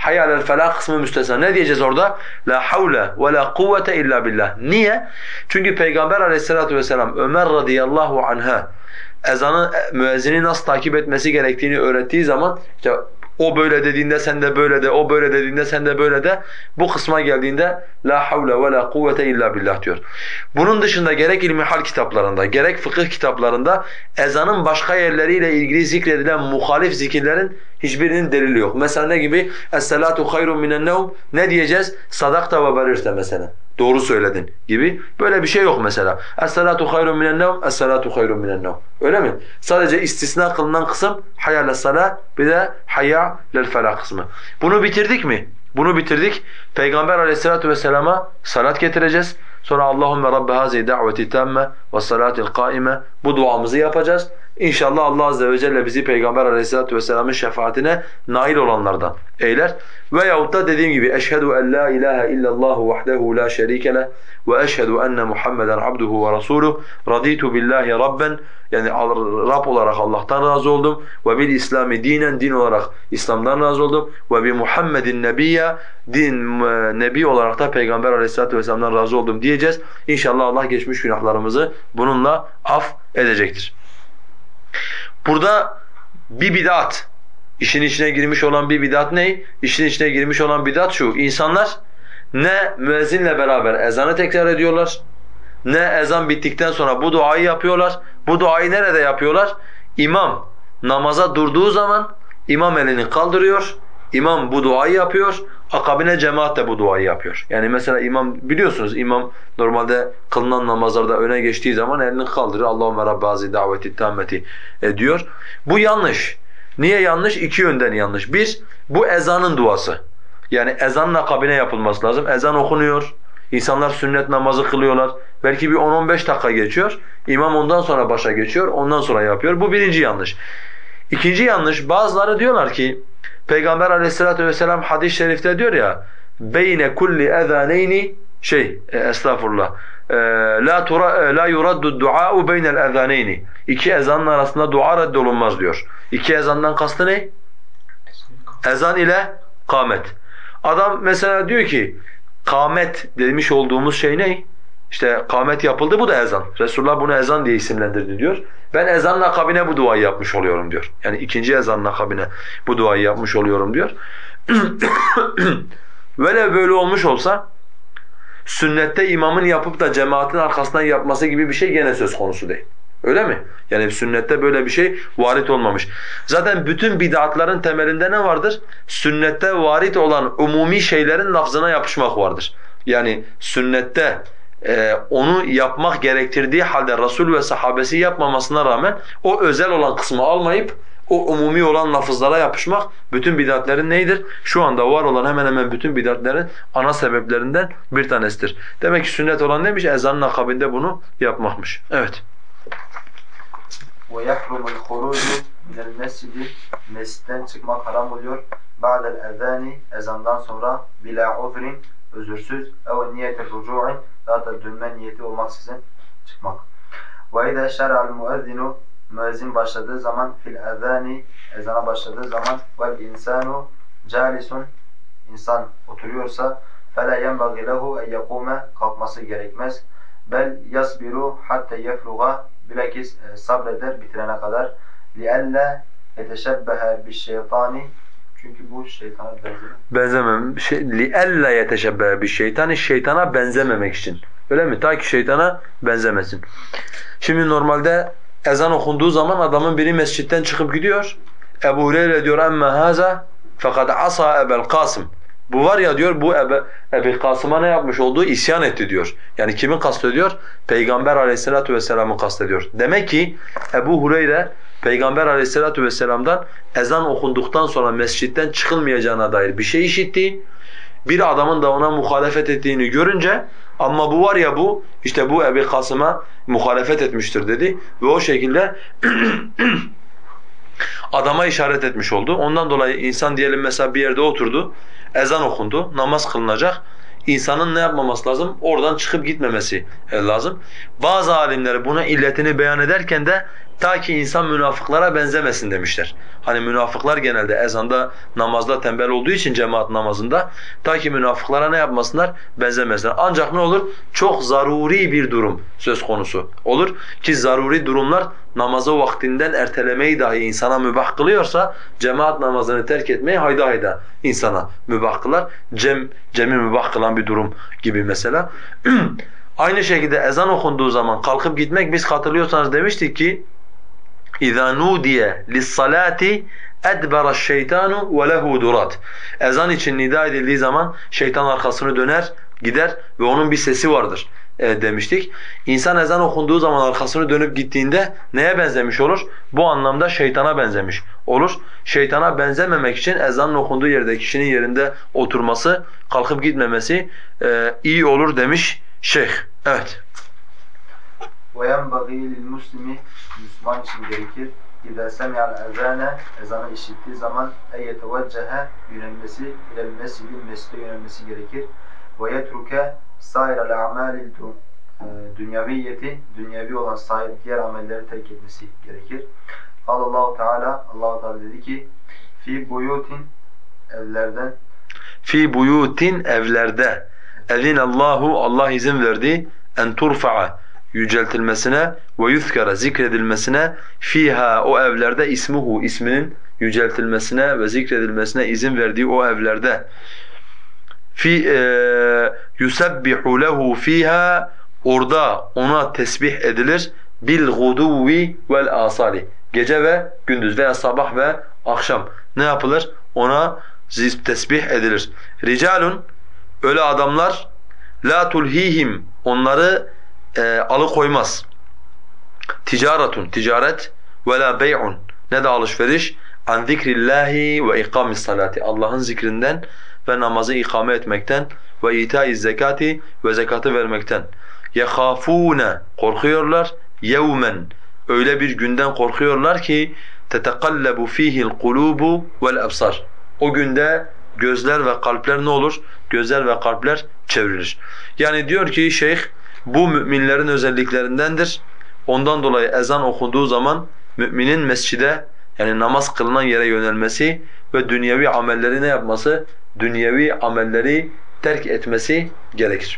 hayy alel felah kısmı müstesna. Ne diyeceğiz orada? La havle ve la kuvvete illa billah. Niye? Çünkü Peygamber aleyhissalatu vesselam Ömer radıyallahu anha ezanı, müezzini nasıl takip etmesi gerektiğini öğrettiği zaman işte o böyle dediğinde sen de böyle de, o böyle dediğinde sen de böyle de, bu kısma geldiğinde la havle ve la kuvvete illa billah diyor. Bunun dışında gerek ilmihal kitaplarında, gerek fıkıh kitaplarında ezanın başka yerleriyle ilgili zikredilen muhalif zikirlerin hiçbirinin delili yok. Mesela ne gibi? Es-salatu hayrun minen nevm. Ne diyeceğiz? Sadakta ve berrte mesela. Doğru söyledin gibi. Böyle bir şey yok mesela. Es-salatu hayrun minen nevm, es-salatu hayrun minen nevm. Öyle mi? Sadece istisna kılınan kısım hayya le's-salah, bir de hayya lel-felah kısmı. Bunu bitirdik mi? Bunu bitirdik. Peygamber Aleyhissalatu vesselam'a salat getireceğiz. Sonra Allahümme Rabbe hazihi da'veti tamme ve salatil kaime, bu duamızı yapacağız. İnşallah Allah Azze ve Celle bizi Peygamber Aleyhissalatu vesselam'ın şefaatine nail olanlardan eyler. Veyahut da dediğim gibi eşhedü en la ilahe illallah vahdehu la şerike leh ve eşhedü enne Muhammeden abduhu ve rasuluh raditu billahi rabben, yani Rab olarak Allah'tan razı oldum ve bil İslami dinen, din olarak İslam'dan razı oldum ve bi Muhammedin nebiyya, din nebi olarak da Peygamber Aleyhissalatu vesselam'dan razı oldum diyeceğiz. İnşallah Allah geçmiş günahlarımızı bununla af edecektir. Burada bir bid'at, işin içine girmiş olan bir bid'at ne? İşin içine girmiş olan bid'at şu: İnsanlar ne müezzinle beraber ezanı tekrar ediyorlar, ne ezan bittikten sonra bu duayı yapıyorlar. Bu duayı nerede yapıyorlar? İmam namaza durduğu zaman imam elini kaldırıyor, imam bu duayı yapıyor, akabine cemaat de bu duayı yapıyor. Yani mesela imam, biliyorsunuz imam normalde kılınan namazlarda öne geçtiği zaman elini kaldırır. Allahümme Rabbe hazihi daveti tammeti diyor. Bu yanlış. Niye yanlış? İki yönden yanlış. Bir, bu ezanın duası. Yani ezanın akabine yapılması lazım. Ezan okunuyor. İnsanlar sünnet namazı kılıyorlar. Belki bir on on beş dakika geçiyor. İmam ondan sonra başa geçiyor. Ondan sonra yapıyor. Bu birinci yanlış. İkinci yanlış, bazıları diyorlar ki Peygamber Aleyhissalatu vesselam hadis-i şerifte diyor ya, beyne kulli ezaneyni şey e, estağfurullah e, la tura la yuraddu dua'u beynel ezaneyni. İki ezanın arasında dua reddolunmaz diyor. İki ezandan kastı ne? Ezan ile kâmet. Adam mesela diyor ki kâmet demiş olduğumuz şey ne? İşte kâmet yapıldı, bu da ezan. Resulullah bunu ezan diye isimlendirdi diyor. Ben ezanın akabine bu duayı yapmış oluyorum diyor. Yani ikinci ezanın akabine bu duayı yapmış oluyorum diyor. Velev böyle olmuş olsa sünnette imamın yapıp da cemaatin arkasından yapması gibi bir şey gene söz konusu değil. Öyle mi? Yani sünnette böyle bir şey varit olmamış. Zaten bütün bid'atların temelinde ne vardır? Sünnette varit olan umumi şeylerin lafzına yapışmak vardır. Yani sünnette Ee, onu yapmak gerektirdiği halde Resul ve sahabesi yapmamasına rağmen o özel olan kısmı almayıp o umumi olan lafızlara yapışmak bütün bid'atlerin neydir? Şu anda var olan hemen hemen bütün bid'atlerin ana sebeplerinden bir tanesidir. Demek ki sünnet olan neymiş? Ezanın akabinde bunu yapmakmış. Evet. وَيَحْرُمُ الْخُرُوجُ مِنَ الْمَسْجِدِ, mescitten çıkmak haram oluyor. بَعْدَ الْاَذَانِ, ezandan sonra, بِلَا عُذْرٍ, özürsüz, اَوْ نِيَّةِ الرُّجُوعٍ, daha da dönme niyeti olmaksızın çıkmak. وَاِذَا شَرَعَ الْمُؤَذِّنُ, müezzin başladığı zaman, fil ezani, ezana başladığı zaman, vel insanu calisun, insan oturuyorsa, fela yenbaghi lehu en yekume, kalkması gerekmez. Bel yasbiru hatta yefluga, bilakis e, sabreder bitirene kadar. Li'alla yeteşebbehe bi'şeytani, çünkü bu şeytana benzemek. Benzemem. Şey, li'alla yeteşebbehe bi'şeytani, şeytana benzememek için. Öyle mi? Ta ki şeytana benzemesin. Şimdi normalde ezan okunduğu zaman adamın biri mescitten çıkıp gidiyor. Ebu Hureyre diyor emme haza fakat asa Ebel Kasım. Bu var ya diyor, bu Ebe, Ebu Kasım'a ne yapmış olduğu isyan etti diyor. Yani kimin kastediyor? Peygamber Aleyhissalatu vesselam'ı kastediyor. Demek ki Ebu Hureyre Peygamber Aleyhissalatu vesselam'dan ezan okunduktan sonra mescitten çıkılmayacağına dair bir şey işitti. Bir adamın da ona muhalefet ettiğini görünce, ama bu var ya bu, işte bu Ebu Kasım'a muhalefet etmiştir dedi ve o şekilde adama işaret etmiş oldu. Ondan dolayı insan diyelim mesela bir yerde oturdu, ezan okundu, namaz kılınacak. İnsanın ne yapmaması lazım? Oradan çıkıp gitmemesi lazım. Bazı alimler buna illetini beyan ederken de Ta ki insan münafıklara benzemesin demişler. Hani münafıklar genelde ezanda, namazda tembel olduğu için cemaat namazında ta ki münafıklara ne yapmasınlar? Benzemesinler. Ancak ne olur? Çok zaruri bir durum söz konusu olur ki zaruri durumlar namazı vaktinden ertelemeyi dahi insana mübah kılıyorsa cemaat namazını terk etmeyi hayda hayda insana mübah kılar. Cem, cemi mübah kılan bir durum gibi mesela. Aynı şekilde ezan okunduğu zaman kalkıp gitmek, biz hatırlıyorsanız demiştik ki اِذَا نُودِيَ لِلصَّلَاةِ اَدْبَرَ الشَّيْطَانُ وَلَهُ دُرَاتٍ. Ezan için nida edildiği zaman şeytan arkasını döner, gider ve onun bir sesi vardır e, demiştik. İnsan ezan okunduğu zaman arkasını dönüp gittiğinde neye benzemiş olur? Bu anlamda şeytana benzemiş olur. Şeytana benzememek için ezanın okunduğu yerde kişinin yerinde oturması, kalkıp gitmemesi e, iyi olur demiş şeyh. Evet. وَيَنْبَغِي لِلْمُسْلِمِ Müslüman için gerekir. اِذَا سَمِعَ الْاَذَانَ Ezanı işittiği zaman اَيَّتَوَجَّهَ Yönelmesi, اِلَى الْمَسْجِدِ Mescide yönelmesi gerekir. وَيَتْرُكَ سَائِرَ الْاَعْمَالِ Dünyaviyyeti, dünyevi olan sair diğer amelleri terk etmesi gerekir. Allah Teala, Allah Teala dedi ki fi buyutin evlerden fi buyutin evlerde ezinallahu Allah izin verdi en turfa'a yüceltilmesine ve yuzkara zikredilmesine fiha o evlerde ismuhu isminin yüceltilmesine ve zikredilmesine izin verdiği o evlerde fi yusabbihu lehu fiha orada ona tesbih edilir bil guduvi vel asali gece ve gündüz veya sabah ve akşam ne yapılır? Ona tesbih edilir. Ricalun öyle adamlar la tulhihim onları e, alıkoymaz. Ticaretun ticaret ve la bey'un ne de alışveriş an zikrillahi ve ikamis salati Allah'ın zikrinden ve namazı ikame etmekten ve itaiz zekati ve zekatı vermekten. يَخَافُونَ korkuyorlar yevmen öyle bir günden korkuyorlar ki تَتَقَلَّبُ ف۪يهِ الْقُلُوبُ وَالْأَبْصَارِ o günde gözler ve kalpler ne olur? Gözler ve kalpler çevrilir. Yani diyor ki şeyh bu müminlerin özelliklerindendir. Ondan dolayı ezan okunduğu zaman müminin mescide yani namaz kılınan yere yönelmesi ve dünyevi amelleri ne yapması? Dünyevi amelleri terk etmesi gerekir.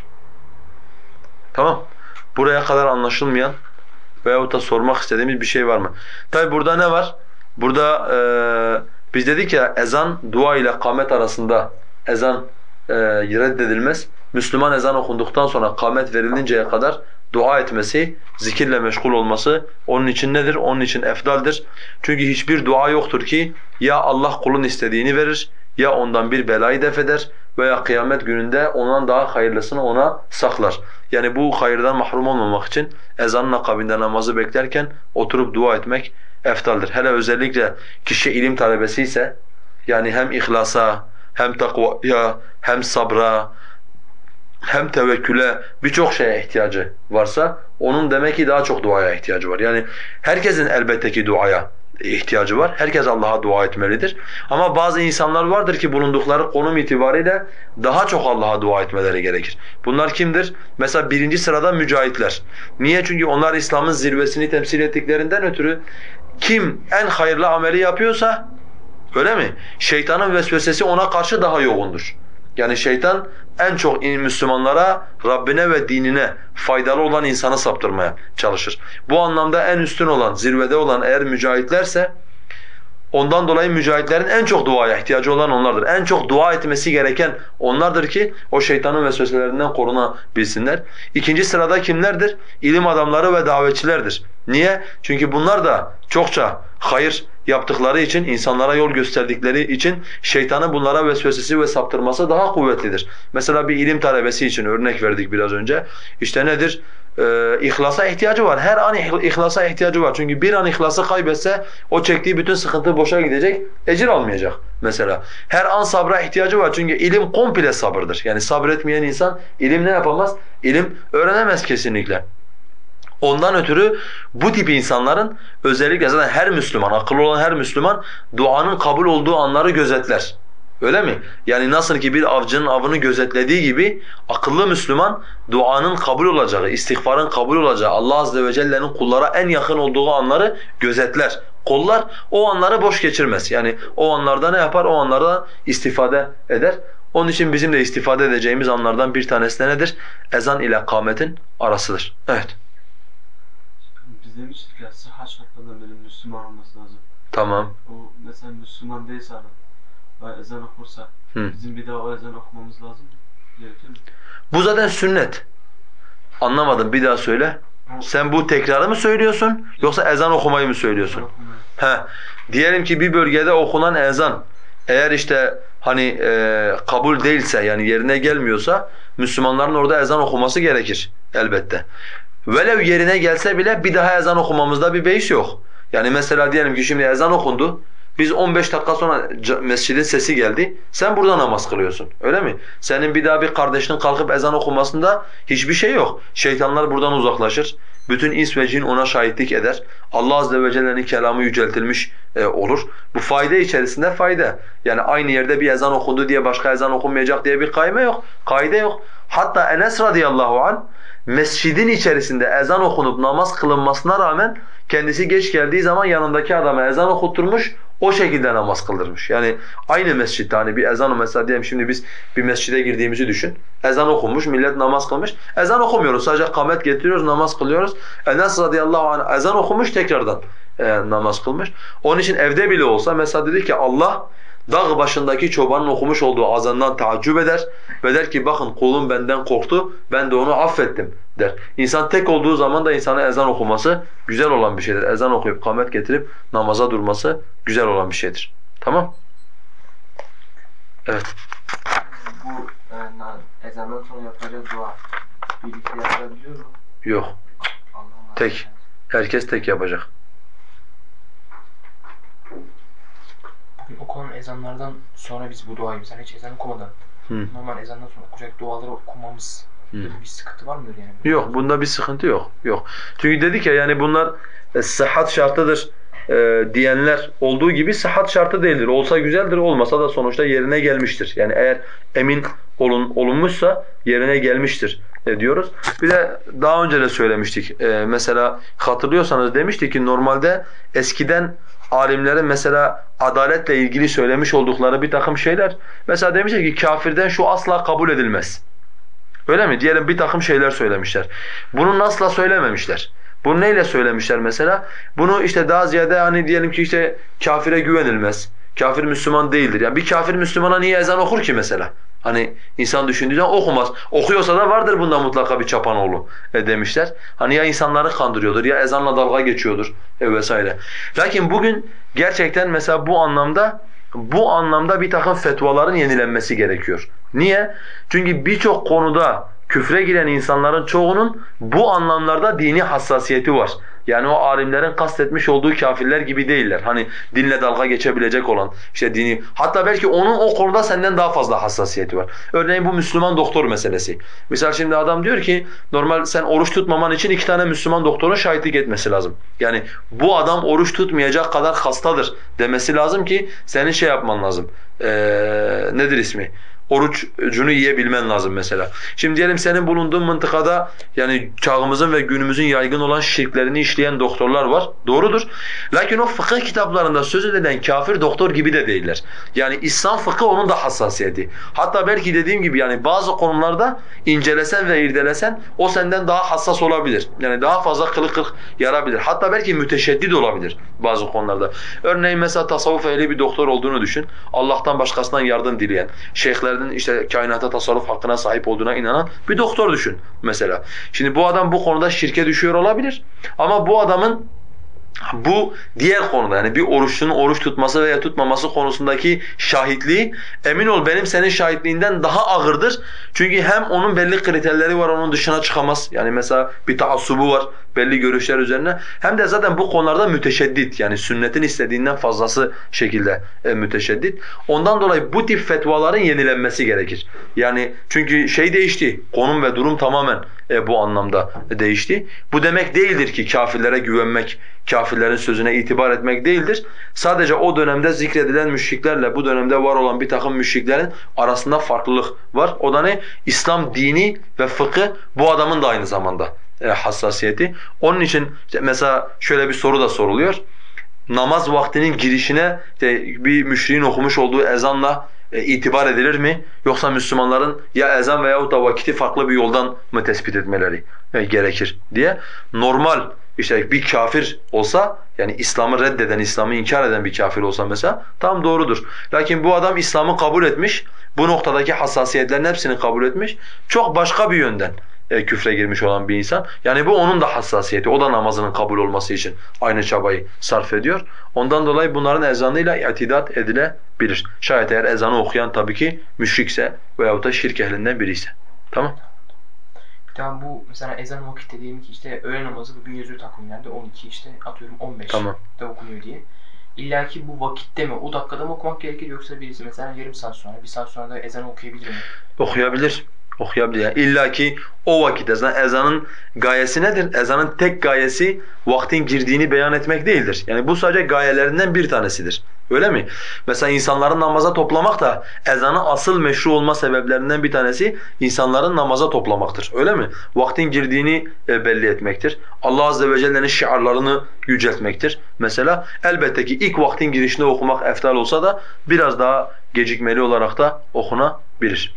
Tamam. Buraya kadar anlaşılmayan veyahut da sormak istediğimiz bir şey var mı? Tabi burada ne var? Burada e, biz dedik ya ezan dua ile kâmet arasında ezan e, reddedilmez. Müslüman ezan okunduktan sonra kâmet verilinceye kadar dua etmesi, zikirle meşgul olması onun için nedir? Onun için efdaldir. Çünkü hiçbir dua yoktur ki ya Allah kulun istediğini verir ya ondan bir belayı def eder veya kıyamet gününde ondan daha hayırlısını ona saklar. Yani bu hayırdan mahrum olmamak için ezanın akabinde namazı beklerken oturup dua etmek eftaldir. Hele özellikle kişi ilim talebesi ise yani hem ihlasa, hem takvaya, hem sabra, hem tevekküle birçok şeye ihtiyacı varsa onun demek ki daha çok duaya ihtiyacı var. Yani herkesin elbette ki duaya ihtiyacı var. Herkes Allah'a dua etmelidir. Ama bazı insanlar vardır ki bulundukları konum itibariyle daha çok Allah'a dua etmeleri gerekir. Bunlar kimdir? Mesela birinci sırada mücahitler. Niye? Çünkü onlar İslam'ın zirvesini temsil ettiklerinden ötürü kim en hayırlı ameli yapıyorsa öyle mi? Şeytanın vesvesesi ona karşı daha yoğundur. Yani şeytan en çok Müslümanlara, Rabbine ve dinine faydalı olan insanı saptırmaya çalışır. Bu anlamda en üstün olan, zirvede olan eğer mücahitlerse ondan dolayı mücahitlerin en çok duaya ihtiyacı olan onlardır. En çok dua etmesi gereken onlardır ki o şeytanın vesveselerinden korunabilsinler. İkinci sırada kimlerdir? İlim adamları ve davetçilerdir. Niye? Çünkü bunlar da çokça hayır yaptıkları için, insanlara yol gösterdikleri için şeytanın bunlara vesvesesi ve saptırması daha kuvvetlidir. Mesela bir ilim talebesi için örnek verdik biraz önce. İşte nedir? Ee, ihlasa ihtiyacı var. Her an ihlasa ihtiyacı var. Çünkü bir an ihlası kaybetse o çektiği bütün sıkıntı boşa gidecek, ecir almayacak mesela. Her an sabra ihtiyacı var. Çünkü ilim komple sabırdır. Yani sabretmeyen insan ilim ne yapamaz? İlim öğrenemez kesinlikle. Ondan ötürü bu tip insanların özellikle zaten her Müslüman, akıllı olan her Müslüman duanın kabul olduğu anları gözetler. Öyle mi? Yani nasıl ki bir avcının avını gözetlediği gibi akıllı Müslüman duanın kabul olacağı, istiğfarın kabul olacağı, Allah azze ve celle'nin kullara en yakın olduğu anları gözetler, kollar. O anları boş geçirmez. Yani o anlarda ne yapar? O anlarda istifade eder. Onun için bizim de istifade edeceğimiz anlardan bir tanesi de nedir? Ezan ile kâmetin arasıdır. Evet. Biz demiştik ya sıhhat şartlarında benim Müslüman olması lazım. Tamam. O mesela Müslüman değilse adam ve ezan okursa Hı. bizim bir daha o ezan okumamız lazım mı? Gerekir mi? Bu zaten sünnet. Anlamadım, bir daha söyle. Sen bu tekrarı mı söylüyorsun yoksa ezan okumayı mı söylüyorsun? Ezan okumayı. He. Diyelim ki bir bölgede okunan ezan eğer işte hani e, kabul değilse yani yerine gelmiyorsa Müslümanların orada ezan okuması gerekir elbette. Velev yerine gelse bile bir daha ezan okumamızda bir beis yok. Yani mesela diyelim ki şimdi ezan okundu. Biz on beş dakika sonra mescidin sesi geldi. Sen burada namaz kılıyorsun. Öyle mi? Senin bir daha bir kardeşinin kalkıp ezan okumasında hiçbir şey yok. Şeytanlar buradan uzaklaşır. Bütün ins ve cin ona şahitlik eder. Allah azze ve celle'nin kelamı yüceltilmiş e, olur. Bu fayda içerisinde fayda. Yani aynı yerde bir ezan okundu diye başka ezan okunmayacak diye bir kaide yok. Kaide yok. Hatta Enes radıyallahu anh mescidin içerisinde ezan okunup namaz kılınmasına rağmen kendisi geç geldiği zaman yanındaki adama ezan okutturmuş, o şekilde namaz kıldırmış. Yani aynı mescitte hani bir ezanı mesela diyelim şimdi biz bir mescide girdiğimizi düşün. Ezan okunmuş, millet namaz kılmış. Ezan okumuyoruz, sadece kamet getiriyoruz, namaz kılıyoruz. Enes radıyallahu anh ezan okumuş, tekrardan e, namaz kılmış. Onun için evde bile olsa mesela dedi ki Allah dağ başındaki çobanın okumuş olduğu azandan taaccüp eder ve der ki bakın kulum benden korktu, ben de onu affettim der. İnsan tek olduğu zaman da insana ezan okuması güzel olan bir şeydir. Ezan okuyup kamet getirip namaza durması güzel olan bir şeydir. Tamam? Evet. Bu e, na- ezandan sonra yapacağı dua birlikte yapılabiliyor mu? Yok. Allah'ım. Tek. Herkes tek yapacak. Bugün okunan ezanlardan sonra biz bu duayı mesela hiç ezan okumadan Hı. normal ezandan sonra okunacak duaları okumamız Hı. bir sıkıntı var mıdır yani? Yok, bunda bir sıkıntı yok. Yok. Çünkü dedik ya yani bunlar e, sıhhat şartıdır e, diyenler olduğu gibi sıhhat şartı değildir. Olsa güzeldir, olmasa da sonuçta yerine gelmiştir. Yani eğer emin olun olunmuşsa yerine gelmiştir e, diyoruz. Bir de daha önce de söylemiştik. E, mesela hatırlıyorsanız demiştik ki normalde eskiden alimlerin mesela adaletle ilgili söylemiş oldukları bir takım şeyler. Mesela demişler ki kafirden şu asla kabul edilmez. Öyle mi? Diyelim bir takım şeyler söylemişler. Bunu nasla söylememişler. Bunu neyle söylemişler mesela? Bunu işte daha ziyade hani diyelim ki işte kafire güvenilmez. Kafir Müslüman değildir. Yani bir kafir Müslümana niye ezan okur ki mesela? Hani insan düşündüğü zaman okumaz. Okuyorsa da vardır bunda mutlaka bir çapanoğlu e, demişler. Hani ya insanları kandırıyordur ya ezanla dalga geçiyordur e, vesaire. Lakin bugün gerçekten mesela bu anlamda bu anlamda bir takım fetvaların yenilenmesi gerekiyor. Niye? Çünkü birçok konuda küfre giren insanların çoğunun bu anlamlarda dini hassasiyeti var. Yani o alimlerin kastetmiş olduğu kafirler gibi değiller. Hani dinle dalga geçebilecek olan işte dini. Hatta belki onun o konuda senden daha fazla hassasiyeti var. Örneğin bu Müslüman doktor meselesi. Misal şimdi adam diyor ki normal sen oruç tutmaman için iki tane Müslüman doktorun şahitlik etmesi lazım. Yani bu adam oruç tutmayacak kadar hastadır demesi lazım ki senin şey yapman lazım. Ee, nedir ismi? Orucunu yiyebilmen lazım mesela. Şimdi diyelim senin bulunduğun mıntıkada yani çağımızın ve günümüzün yaygın olan şirklerini işleyen doktorlar var. Doğrudur. Lakin o fıkıh kitaplarında söz edilen kafir doktor gibi de değiller. Yani İslam fıkhı onun da hassasiyeti. Hatta belki dediğim gibi yani bazı konularda incelesen ve irdelesen o senden daha hassas olabilir. Yani daha fazla kılık kırk yarabilir. Hatta belki müteşeddid olabilir bazı konularda. Örneğin mesela tasavvuf ehli bir doktor olduğunu düşün. Allah'tan başkasından yardım dileyen, şeyhler işte kainata tasarruf hakkına sahip olduğuna inanan bir doktor düşün mesela. Şimdi bu adam bu konuda şirke düşüyor olabilir ama bu adamın bu diğer konuda yani bir oruçlunun oruç tutması veya tutmaması konusundaki şahitliği emin ol benim senin şahitliğinden daha ağırdır. Çünkü hem onun belli kriterleri var, onun dışına çıkamaz. Yani mesela bir taassubu var belli görüşler üzerine. Hem de zaten bu konularda müteşeddit yani sünnetin istediğinden fazlası şekilde e, müteşeddit. Ondan dolayı bu tip fetvaların yenilenmesi gerekir. Yani çünkü şey değişti, konum ve durum tamamen e, bu anlamda değişti. Bu demek değildir ki kafirlere güvenmek, kafirlerin sözüne itibar etmek değildir. Sadece o dönemde zikredilen müşriklerle bu dönemde var olan bir takım müşriklerin arasında farklılık var. O da ne? İslam dini ve fıkı bu adamın da aynı zamanda e, hassasiyeti. Onun için işte mesela şöyle bir soru da soruluyor. Namaz vaktinin girişine işte bir müşriğin okumuş olduğu ezanla e, itibar edilir mi? Yoksa Müslümanların ya ezan veyahut da vakiti farklı bir yoldan mı tespit etmeleri e, gerekir diye. Normal işte bir kafir olsa, yani İslam'ı reddeden, İslam'ı inkar eden bir kafir olsa mesela tam doğrudur. Lakin bu adam İslam'ı kabul etmiş, bu noktadaki hassasiyetlerin hepsini kabul etmiş, çok başka bir yönden E, küfre girmiş olan bir insan. Yani bu onun da hassasiyeti. O da namazının kabul olması için aynı çabayı sarf ediyor. Ondan dolayı bunların ezanıyla itidat edilebilir. Şayet eğer ezanı okuyan tabii ki müşrikse veyahut da şirk ehlinden biri ise. Tamam? Tamam, bu mesela ezan vakitte diyelim ki işte öğle namazı bugün yazıyor takvimlerde on iki işte atıyorum on beşte Tamam. okunuyor diye. İlla ki bu vakitte mi, o dakikada mı okumak gerekir, yoksa birisi mesela yarım saat sonra, bir saat sonra da ezanı okuyabilir mi? Okuyabilir. Okuyabilir. Yani İlla ki o vakit ezan, ezanın gayesi nedir? Ezanın tek gayesi vaktin girdiğini beyan etmek değildir. Yani bu sadece gayelerinden bir tanesidir. Öyle mi? Mesela insanların namaza toplamak da ezanı asıl meşru olma sebeplerinden bir tanesi insanların namaza toplamaktır. Öyle mi? Vaktin girdiğini e, belli etmektir. Allah azze ve celle'nin şiarlarını yüceltmektir. Mesela elbette ki ilk vaktin girişinde okumak eftal olsa da biraz daha gecikmeli olarak da okunabilir.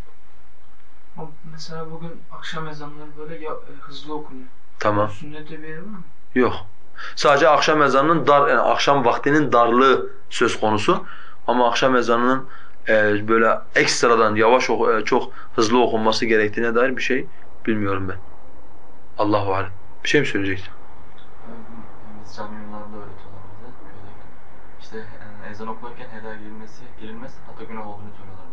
Mesela bugün akşam ezanları böyle ya, e, hızlı okunuyor. Tamam. Sünnette bir yeri var mı? Yok. Sadece akşam ezanının dar, yani akşam vaktinin darlığı söz konusu. Ama akşam ezanının e, böyle ekstradan yavaş, e, çok hızlı okunması gerektiğine dair bir şey bilmiyorum ben. Allahu alem. Bir şey mi söyleyecektin? Biz cami imamlarında öğretiyorlar bize. Böyle işte yani ezan okunurken helal girilmesi, girilmez, hatta günah olduğunu söylüyorlar.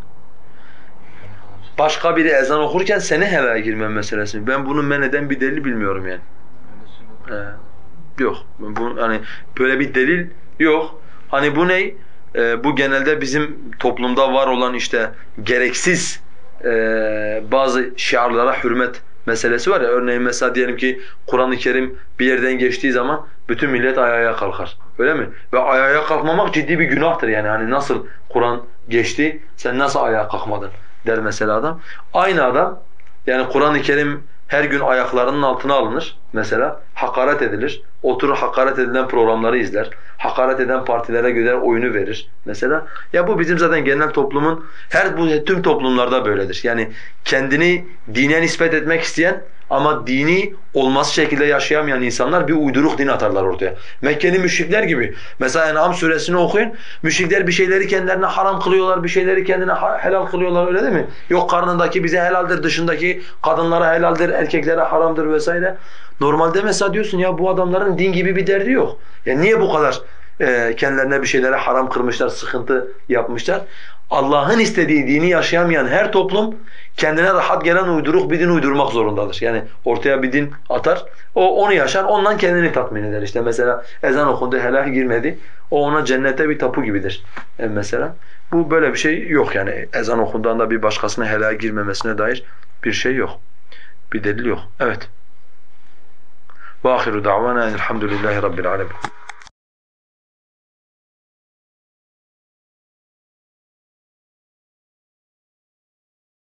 Başka biri ezan okurken seni helaya girmen meselesi mi? Ben bunu men eden bir delil bilmiyorum yani. Öyle Ee, yok. Bu, hani böyle bir delil yok. Hani bu ne? Ee, bu genelde bizim toplumda var olan işte gereksiz e, bazı şiarlara hürmet meselesi var ya. Örneğin mesela diyelim ki Kur'an-ı Kerim bir yerden geçtiği zaman bütün millet ayağa kalkar. Öyle mi? Ve ayağa kalkmamak ciddi bir günahtır yani. Hani nasıl Kur'an geçti, sen nasıl ayağa kalkmadın der mesela adam. Aynı adam, yani Kur'an-ı Kerim her gün ayaklarının altına alınır mesela, hakaret edilir, oturur hakaret edilen programları izler, hakaret eden partilere göre oyunu verir mesela. Ya bu bizim zaten genel toplumun, her bu tüm toplumlarda böyledir. Yani kendini dine nispet etmek isteyen ama dini olmaz şekilde yaşayamayan insanlar bir uyduruk din atarlar ortaya. Mekkeli müşrikler gibi. Mesela En'am suresini okuyun. Müşrikler bir şeyleri kendilerine haram kılıyorlar, bir şeyleri kendine helal kılıyorlar, öyle değil mi? Yok karnındaki bize helaldir, dışındaki kadınlara helaldir, erkeklere haramdır vesaire. Normalde mesela diyorsun ya bu adamların din gibi bir derdi yok. Ya niye bu kadar e, kendilerine bir şeylere haram kırmışlar, sıkıntı yapmışlar? Allah'ın istediği dini yaşayamayan her toplum kendine rahat gelen uyduruk bir din uydurmak zorundadır. Yani ortaya bir din atar, o onu yaşar, ondan kendini tatmin eder. İşte mesela ezan okundu, helal girmedi, o ona cennete bir tapu gibidir e mesela. Bu böyle bir şey yok yani, ezan okunduğunda bir başkasına helal girmemesine dair bir şey yok. Bir delil yok. Evet. Ve ahiru da'vana elhamdülillahi rabbil alemin.